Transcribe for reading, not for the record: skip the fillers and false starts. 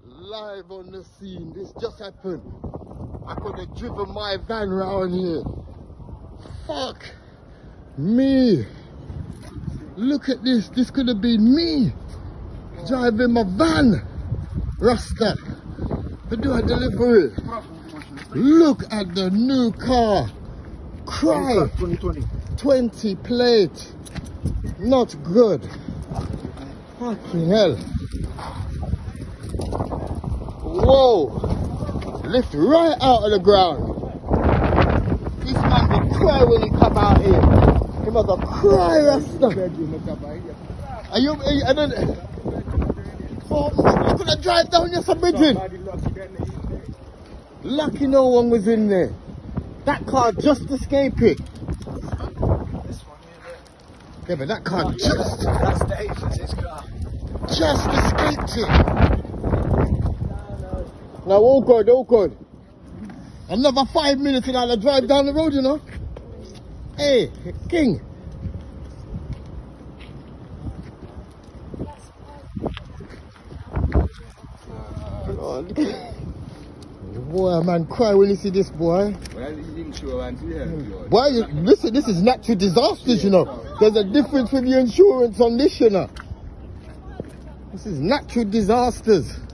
Live on the scene. This just happened. I could have driven my van round here. Fuck me. Look at this. This could have been me driving my van. Rasta. To do a delivery. Look at the new car. Cry. 20 plate. Not good. Fucking hell. Whoa. Lift right out of the ground. This man will cry when he come out here. He must have cry, Rasta. Are you I don't... Oh, you could have drive down your submitting. Lucky no one was in there. That car just escaped it. Yeah, but that car just... That's dangerous, car. Just escaped it. Now, all good, all good. Another 5 minutes and I'll drive down the road, you know. Hey, King. Boy, man, cry when you see this, boy. Boy, listen, this is natural disasters, you know. There's a difference with your insurance on this, you know. This is natural disasters.